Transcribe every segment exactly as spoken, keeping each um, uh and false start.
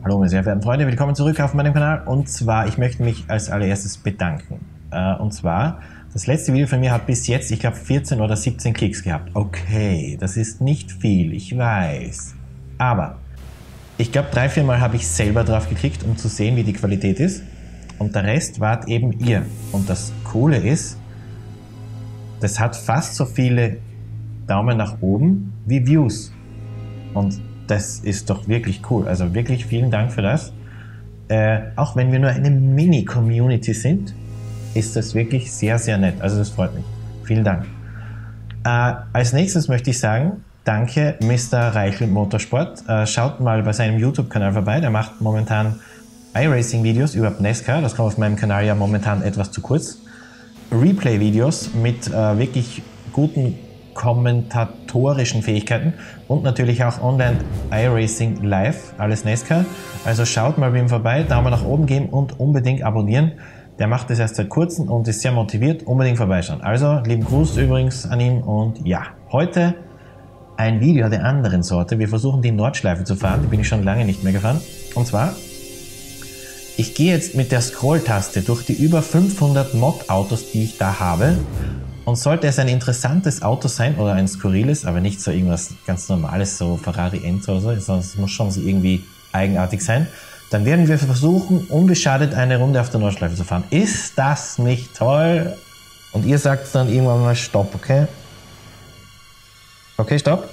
Hallo meine sehr verehrten Freunde, willkommen zurück auf meinem Kanal. Und zwar, ich möchte mich als allererstes bedanken. Äh, und zwar, das letzte Video von mir hat bis jetzt, ich glaube, vierzehn oder siebzehn Klicks gehabt. Okay, das ist nicht viel, ich weiß. Aber ich glaube, drei, vier Mal habe ich selber drauf geklickt, um zu sehen, wie die Qualität ist. Und der Rest wart eben ihr. Und das Coole ist, das hat fast so viele Daumen nach oben wie Views. Und das ist doch wirklich cool. Also wirklich vielen Dank für das. Äh, auch wenn wir nur eine Mini-Community sind, ist das wirklich sehr, sehr nett. Also das freut mich. Vielen Dank. Äh, als nächstes möchte ich sagen, danke Mister Reichel Motorsport. Äh, schaut mal bei seinem YouTube-Kanal vorbei. Der macht momentan iRacing-Videos über NASCAR. Das kommt auf meinem Kanal ja momentan etwas zu kurz. Replay-Videos mit äh, wirklich guten kommentatorischen Fähigkeiten und natürlich auch online iRacing live, alles NASCAR. Also schaut mal bei ihm vorbei, Daumen nach oben geben und unbedingt abonnieren. Der macht das erst seit kurzem und ist sehr motiviert, unbedingt vorbeischauen. Also lieben Gruß übrigens an ihn und ja, heute ein Video der anderen Sorte. Wir versuchen die Nordschleife zu fahren, die bin ich schon lange nicht mehr gefahren. Und zwar, ich gehe jetzt mit der Scroll-Taste durch die über fünfhundert Mod-Autos, die ich da habe. Und sollte es ein interessantes Auto sein oder ein skurriles, aber nicht so irgendwas ganz Normales, so Ferrari Enzo oder so, sondern es muss schon so irgendwie eigenartig sein, dann werden wir versuchen, unbeschadet eine Runde auf der Nordschleife zu fahren. Ist das nicht toll? Und ihr sagt dann irgendwann mal Stopp, okay? Okay, Stopp.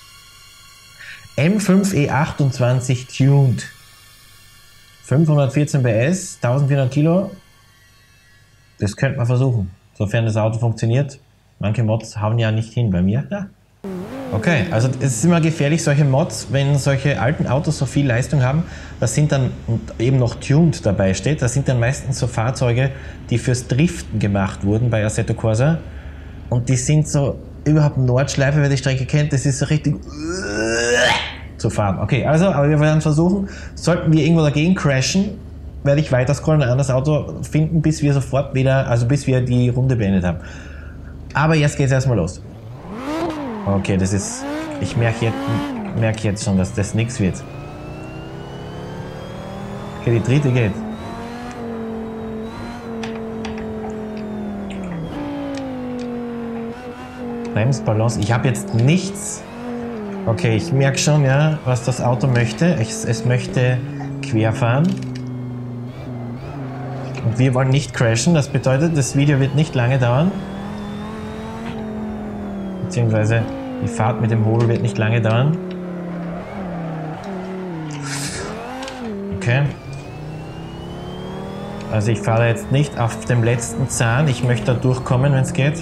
M fünf E achtundzwanzig tuned. fünfhundertvierzehn P S, eintausendvierhundert Kilo. Das könnte man versuchen. Sofern das Auto funktioniert. Manche Mods hauen ja nicht hin bei mir. Ja. Okay, also es ist immer gefährlich, solche Mods, wenn solche alten Autos so viel Leistung haben, das sind dann, und eben noch tuned dabei steht, das sind dann meistens so Fahrzeuge, die fürs Driften gemacht wurden bei Assetto Corsa. Und die sind so, überhaupt Nordschleife, wer die Strecke kennt, das ist so richtig zu fahren. Okay, also, aber wir werden versuchen, sollten wir irgendwo dagegen crashen, werde ich weiter scrollen und ein anderes Auto finden, bis wir sofort wieder, also bis wir die Runde beendet haben. Aber jetzt geht es erstmal los. Okay, das ist, ich merke jetzt, merke jetzt schon, dass das nichts wird. Okay, die dritte geht. Bremsbalance, ich habe jetzt nichts. Okay, ich merke schon, ja, was das Auto möchte. Es, es möchte querfahren. Und wir wollen nicht crashen, das bedeutet, das Video wird nicht lange dauern. Beziehungsweise die Fahrt mit dem Hobel wird nicht lange dauern. Okay. Also ich fahre jetzt nicht auf dem letzten Zahn, ich möchte da durchkommen, wenn es geht.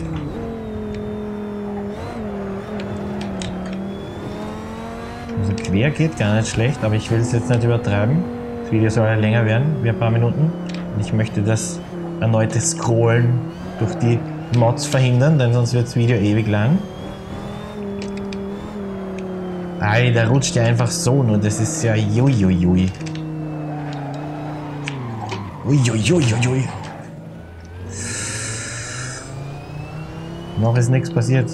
Also quer geht gar nicht schlecht, aber ich will es jetzt nicht übertreiben. Das Video soll ja länger werden, wie ein paar Minuten. Ich möchte das erneute Scrollen durch die Mods verhindern, denn sonst wird das Video ewig lang. Ei, da rutscht ja einfach so nur, das ist ja juiuiui. Uiuiuiui. Noch ist nichts passiert.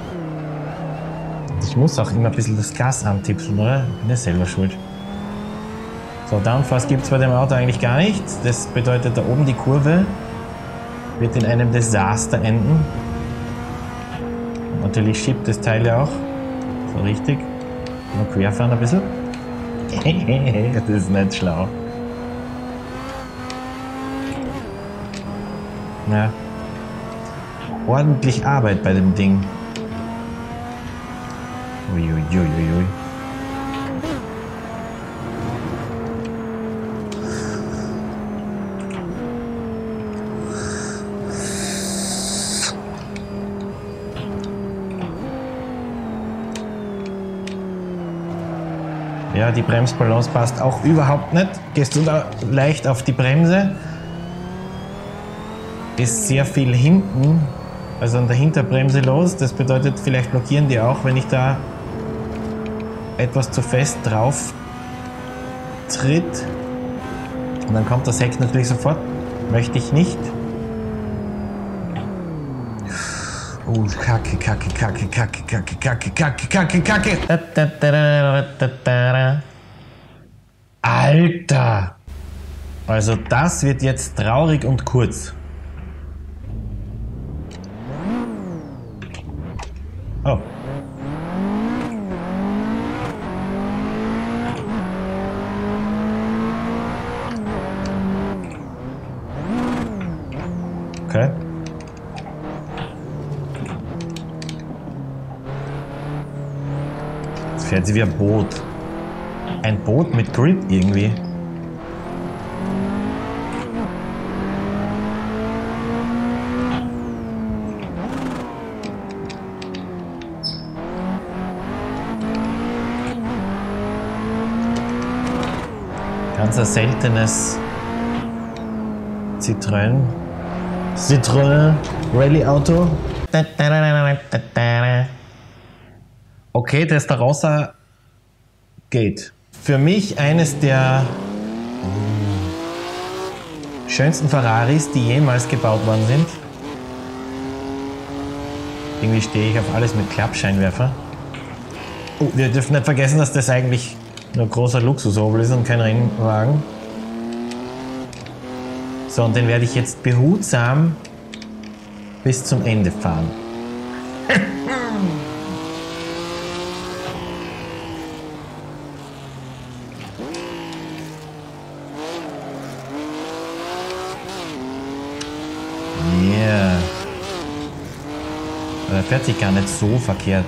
Ich muss auch immer ein bisschen das Gas antipseln, oder? Ich bin ja selber schuld. So, Downforce gibt es bei dem Auto eigentlich gar nicht. Das bedeutet, da oben die Kurve wird in einem Desaster enden. Und natürlich schiebt das Teil ja auch. So richtig. Nur querfahren ein bisschen. Das ist nicht schlau. Ja. Ordentlich Arbeit bei dem Ding. Uiuiuiui. Ja, die Bremsbalance passt auch überhaupt nicht. Gehst du da leicht auf die Bremse, ist sehr viel hinten, also an der Hinterbremse los. Das bedeutet, vielleicht blockieren die auch, wenn ich da etwas zu fest drauf tritt. Und dann kommt das Heck natürlich sofort. Möchte ich nicht. Oh, Kacke, Kacke, Kacke, Kacke, Kacke, Kacke, Kacke, Kacke, Kacke. Alter! Also das wird jetzt traurig und kurz. Oh. Okay. Jetzt fährt sie wie ein Boot. Ein Boot mit Grip irgendwie. Ganz ein seltenes Citroën. Citroën Rallye Auto. Okay, Testarossa geht. Für mich eines der schönsten Ferraris, die jemals gebaut worden sind. Irgendwie stehe ich auf alles mit Klappscheinwerfer. Oh, wir dürfen nicht vergessen, dass das eigentlich nur ein großer Luxushobel ist und kein Rennwagen. So, und den werde ich jetzt behutsam bis zum Ende fahren. Yeah. Er fährt sich gar nicht so verkehrt.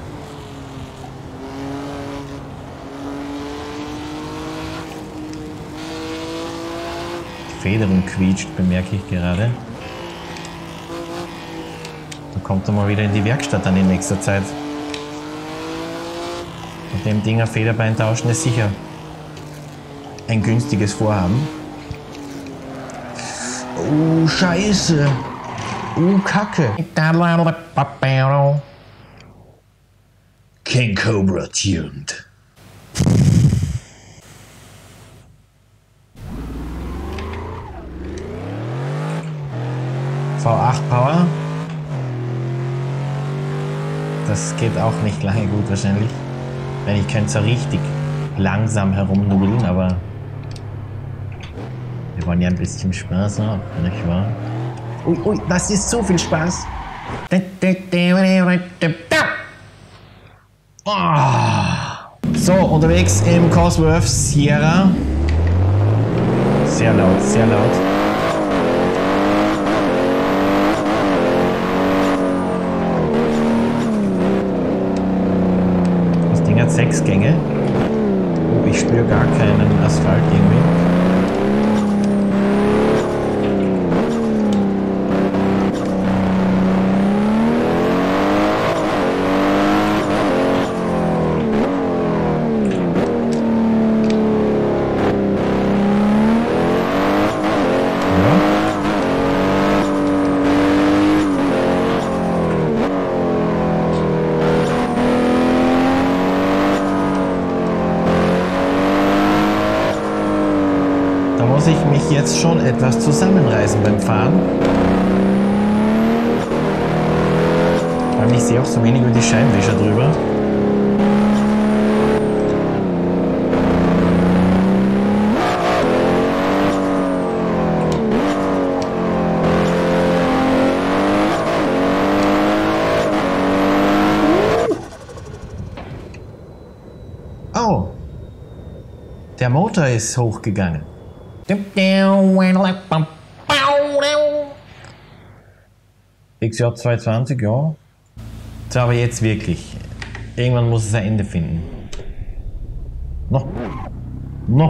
Die Federung quietscht, bemerke ich gerade. Da kommt er mal wieder in die Werkstatt dann in nächster Zeit. Mit dem Ding ein Federbein tauschen ist sicher ein günstiges Vorhaben. Oh, Scheiße. Oh, Kacke. King Cobra tuned. V acht Power. Das geht auch nicht lange gut wahrscheinlich. Wenn ich könnte so richtig langsam herumnudeln, aber wir wollen ja ein bisschen Spaß haben, nicht wahr? Ui, ui, das ist so viel Spaß. Oh. So, unterwegs im Cosworth Sierra. Sehr laut, sehr laut. Das Ding hat sechs Gänge. Oh, ich spüre gar keinen Asphalt irgendwie. Muss ich mich jetzt schon etwas zusammenreißen beim Fahren. Weil ich sehe auch so wenig über die Scheinwischer drüber. Oh! Der Motor ist hochgegangen. X J zweihundertzwanzig, ja. So, aber jetzt wirklich. Irgendwann muss es ein Ende finden. Noch. Noch.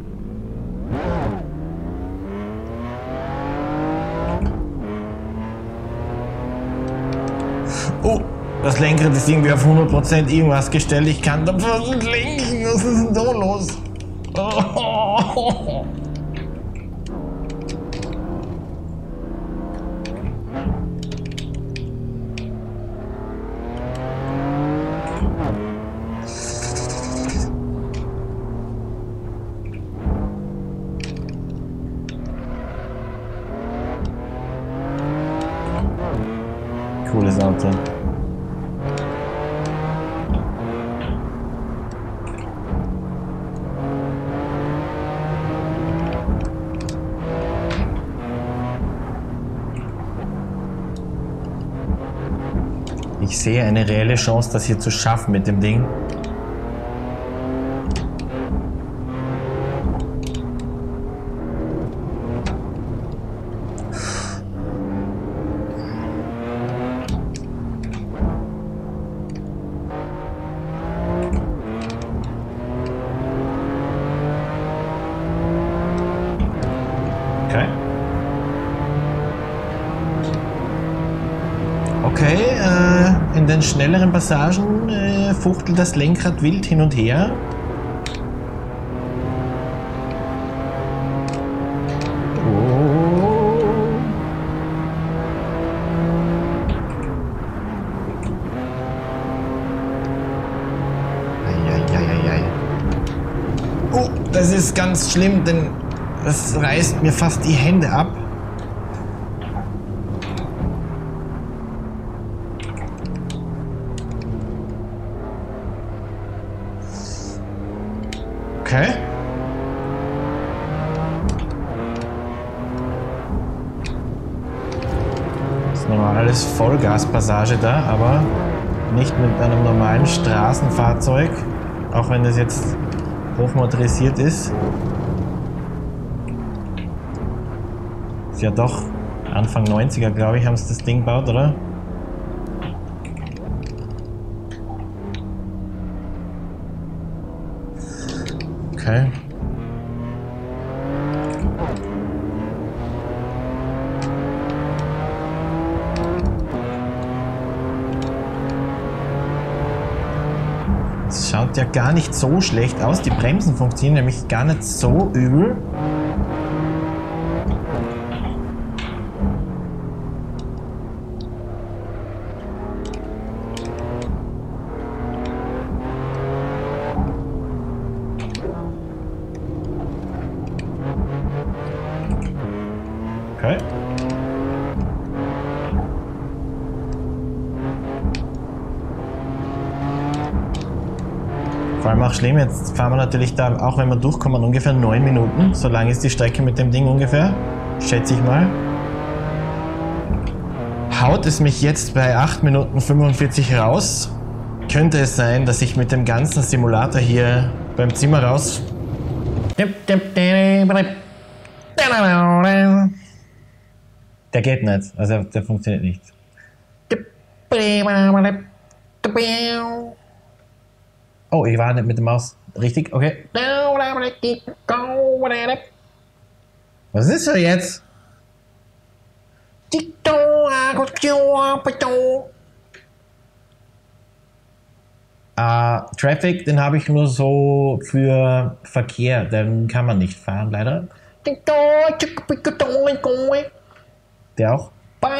Oh, das Lenkrad ist irgendwie auf hundert Prozent irgendwas gestellt. Ich kann da fast nicht lenken. Was ist denn da los? Oh. Cooles Auto. Ich sehe eine reelle Chance, das hier zu schaffen mit dem Ding. Okay. Okay, äh, in den schnelleren Passagen äh, fuchtelt das Lenkrad wild hin und her. Oh. Eieieiei. Oh, das ist ganz schlimm, denn das reißt mir fast die Hände ab. Okay. Das ist nochmal alles Vollgaspassage da, aber nicht mit einem normalen Straßenfahrzeug, auch wenn das jetzt hochmotorisiert ist. Ist ja doch Anfang neunziger, glaube ich, haben sie das Ding gebaut, oder? Okay. Es schaut ja gar nicht so schlecht aus. Die Bremsen funktionieren nämlich gar nicht so übel. Okay. Vor allem auch schlimm, jetzt fahren wir natürlich da, auch wenn wir durchkommen, ungefähr neun Minuten. So lang ist die Strecke mit dem Ding ungefähr, schätze ich mal. Haut es mich jetzt bei acht Minuten fünfundvierzig raus, könnte es sein, dass ich mit dem ganzen Simulator hier beim Zimmer raus... Der geht nicht, also der funktioniert nicht. Oh, ich war nicht mit der Maus richtig, okay. Was ist das jetzt? Uh, Traffic, den habe ich nur so für Verkehr, den kann man nicht fahren, leider. Der auch?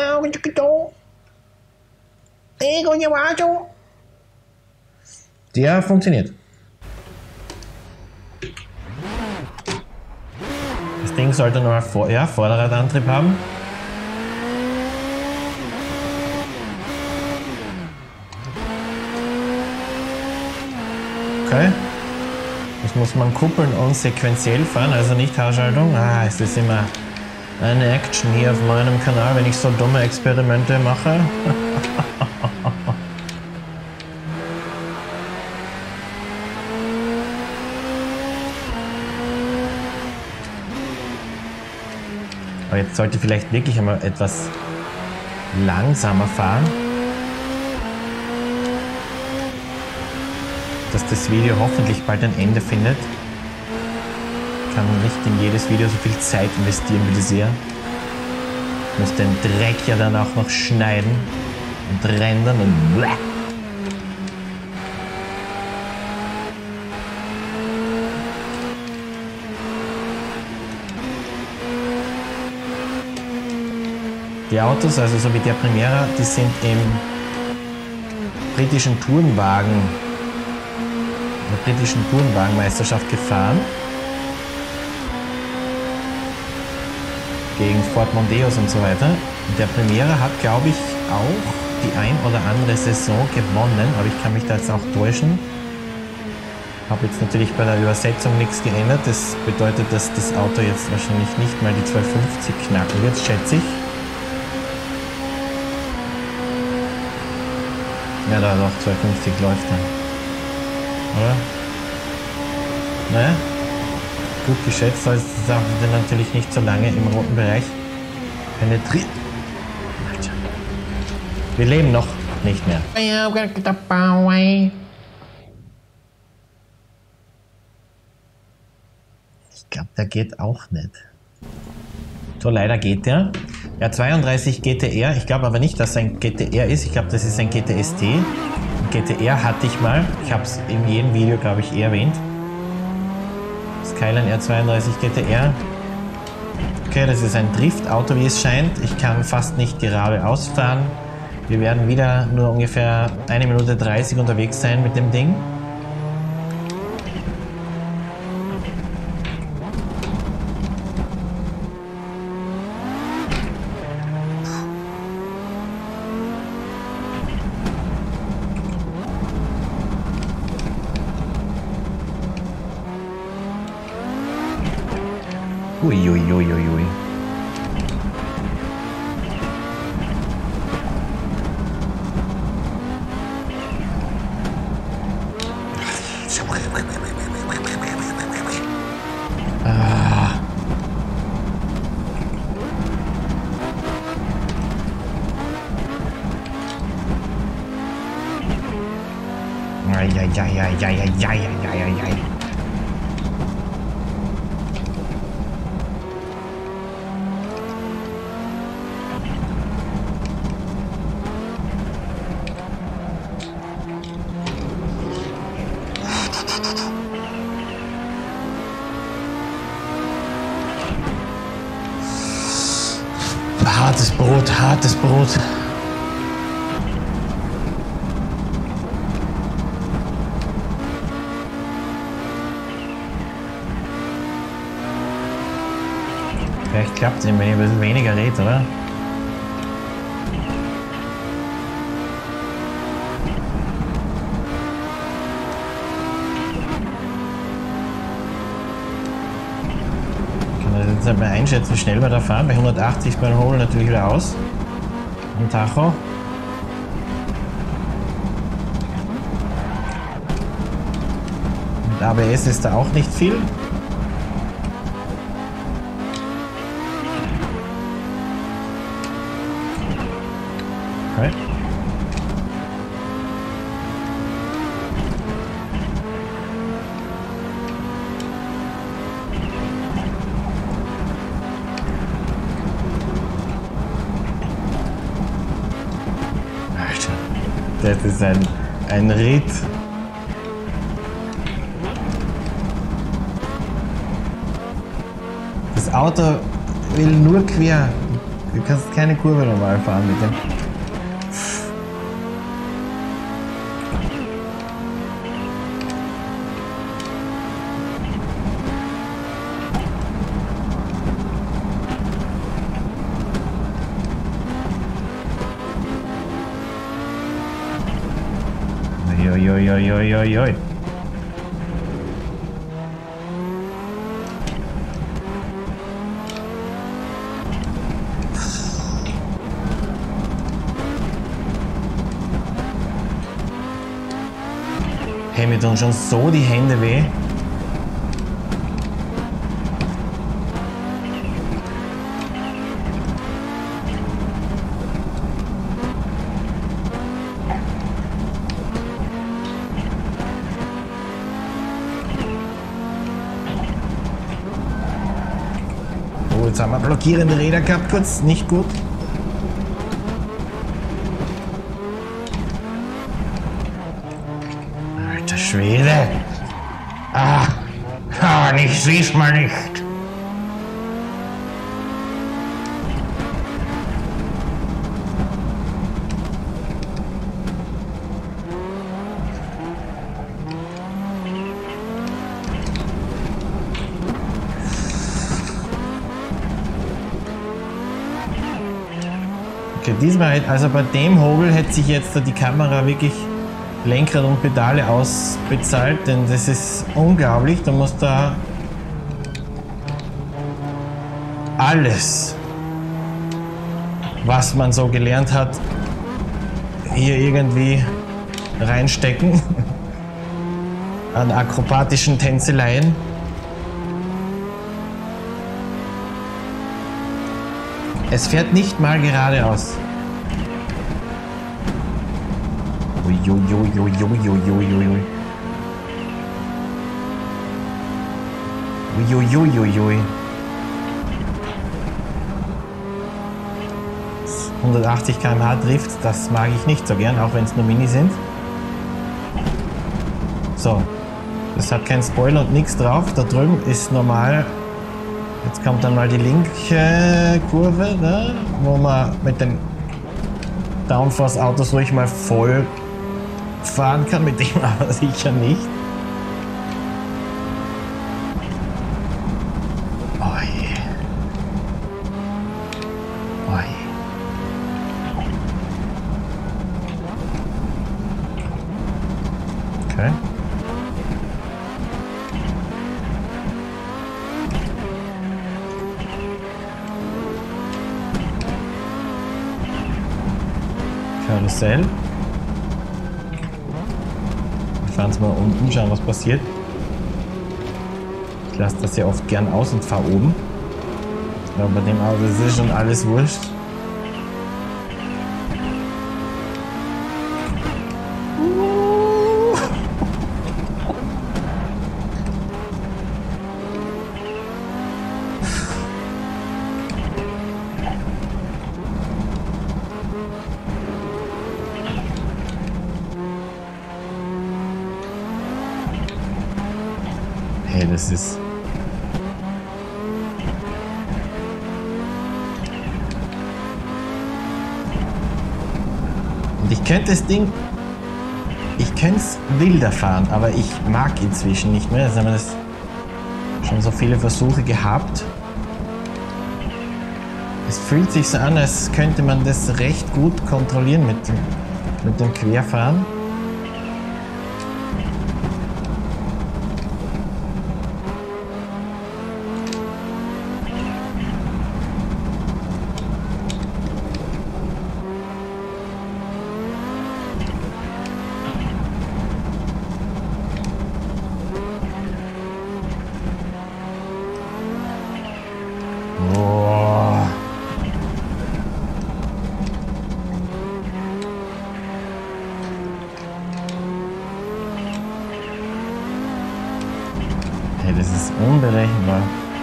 Der funktioniert. Das Ding sollte nur vor, ja, Vorderradantrieb haben. Okay. Das muss man kuppeln und sequenziell fahren, also nicht Haarschaltung. Ah, es ist immer eine Action hier auf meinem Kanal, wenn ich so dumme Experimente mache. Aber jetzt sollte ich vielleicht wirklich einmal etwas langsamer fahren, dass das Video hoffentlich bald ein Ende findet. Ich kann nicht in jedes Video so viel Zeit investieren wie das hier. Ich muss den Dreck ja dann auch noch schneiden und rendern und bläh. Die Autos, also so wie der Primera, die sind im britischen Tourenwagen, in der britischen Tourenwagenmeisterschaft gefahren. Gegen Ford Mondeos und so weiter. Und der Primera hat, glaube ich, auch die ein oder andere Saison gewonnen, aber ich kann mich da jetzt auch täuschen. Habe jetzt natürlich bei der Übersetzung nichts geändert. Das bedeutet, dass das Auto jetzt wahrscheinlich nicht mal die zweihundertfünfzig knacken wird, schätze ich. Ja, da doch zweihundertfünfzig läuft dann. Oder? Naja, gut geschätzt, also das darf natürlich nicht so lange im roten Bereich penetriert. Wir leben noch nicht mehr. Ich glaube, der geht auch nicht. So, leider geht der. Ja, zweiunddreißig G T R. Ich glaube aber nicht, dass es ein G T R ist. Ich glaube, das ist ein G T S T. Ein G T R hatte ich mal. Ich habe es in jedem Video, glaube ich, eh erwähnt. Skyline R zweiunddreißig G T R. Okay, das ist ein Driftauto, wie es scheint. Ich kann fast nicht geradeaus fahren. Wir werden wieder nur ungefähr eine Minute dreißig unterwegs sein mit dem Ding. Uiuiuiui. Ui, ui, ui. Ah. Ai, ai, ai, ai, ai, ai, ai, ai, ai. Hartes Brot, hartes Brot. Vielleicht klappt es, wenn ihr ein bisschen weniger redet, oder? Jetzt halt mal einschätzen, wie schnell wir da fahren. Bei hundertachtzig beim Holen natürlich wieder aus. Am Tacho. Mit A B S ist da auch nicht viel. Okay. Das ist ein, ein Ritt. Das Auto will nur quer. Du kannst keine Kurve normal fahren mit dem. Uiuiuiuiui. Hey, mir tun schon so die Hände weh. Jetzt haben wir blockierende Räder gehabt, kurz, nicht gut. Alter Schwede! Ah! Ah, ich seh's mal nicht! Okay, diesmal, also bei dem Hobel hätte sich jetzt die Kamera wirklich Lenkrad und Pedale ausbezahlt, denn das ist unglaublich. Du musst da alles, was man so gelernt hat, hier irgendwie reinstecken. An akrobatischen Tänzeleien. Es fährt nicht mal geradeaus. Uiuiuiuiuiuiui. Uiuiuiui. hundertachtzig Kilometer pro Stunde Drift, das mag ich nicht so gern, auch wenn es nur Mini sind. So, das hat keinen Spoiler und nichts drauf. Da drüben ist normal. Jetzt kommt dann mal die linke Kurve, ne, wo man mit den Downforce-Autos ruhig mal voll fahren kann, mit dem aber sicher nicht. Oh je. Oh je. Okay. Karussell. Wir fahren es mal unten, schauen, was passiert. Ich lasse das ja oft gern aus und fahre oben. Aber bei dem Auto ist es schon alles wurscht. Hey, das ist... Und ich könnte das Ding... Ich könnte es wilder fahren, aber ich mag inzwischen nicht mehr. Jetzt haben wir das schon so viele Versuche gehabt. Es fühlt sich so an, als könnte man das recht gut kontrollieren mit dem, mit dem Querfahren. Hey, das ist unberechenbar.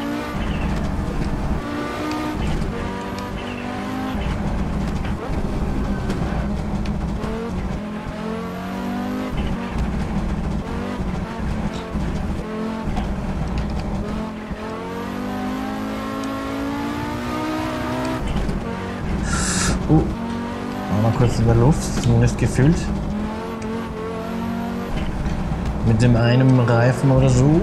Uh, war mal kurz in der Luft, zumindest gefühlt. Mit dem einen Reifen oder so.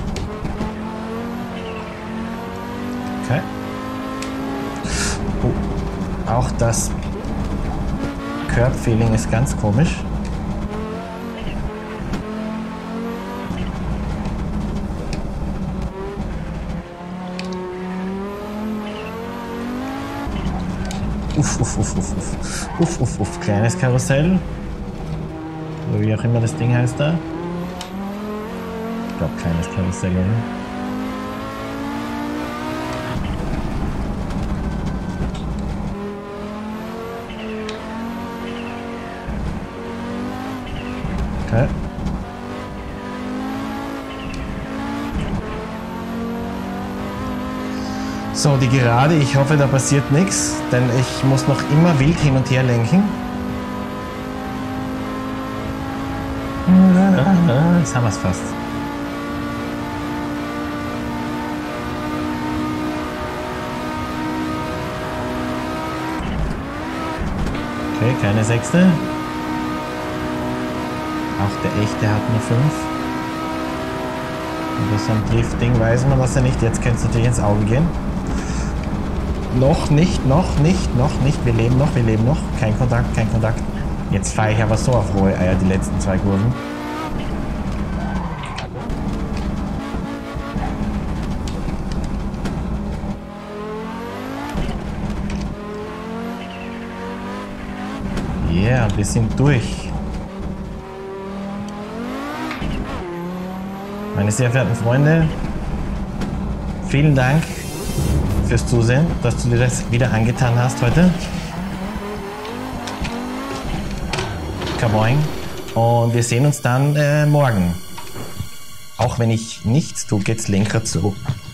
Okay. Oh, auch das Curb-Feeling ist ganz komisch. Uff, uff, uff, uff, uff, uff, uff, uff, kleines Karussell. Oder wie auch immer das Ding heißt da. Ich glaube, kleines Karussell, oder? Okay. So, die Gerade, ich hoffe, da passiert nichts, denn ich muss noch immer wild hin und her lenken. Jetzt haben wir es fast. Okay, keine Sechste. Auch der echte hat nur fünf. Und das am Drift-Ding weiß man, dass er nicht. Jetzt könnte es natürlich ins Auge gehen. Noch nicht, noch nicht, noch nicht. Wir leben noch, wir leben noch. Kein Kontakt, kein Kontakt. Jetzt fahre ich aber so auf rohe Eier die letzten zwei Kurven. Ja, yeah, wir sind durch. Meine sehr verehrten Freunde, vielen Dank fürs Zusehen, dass du dir das wieder angetan hast heute. Kaboing. Und wir sehen uns dann äh, morgen. Auch wenn ich nichts tue, geht's Lenkrad zu.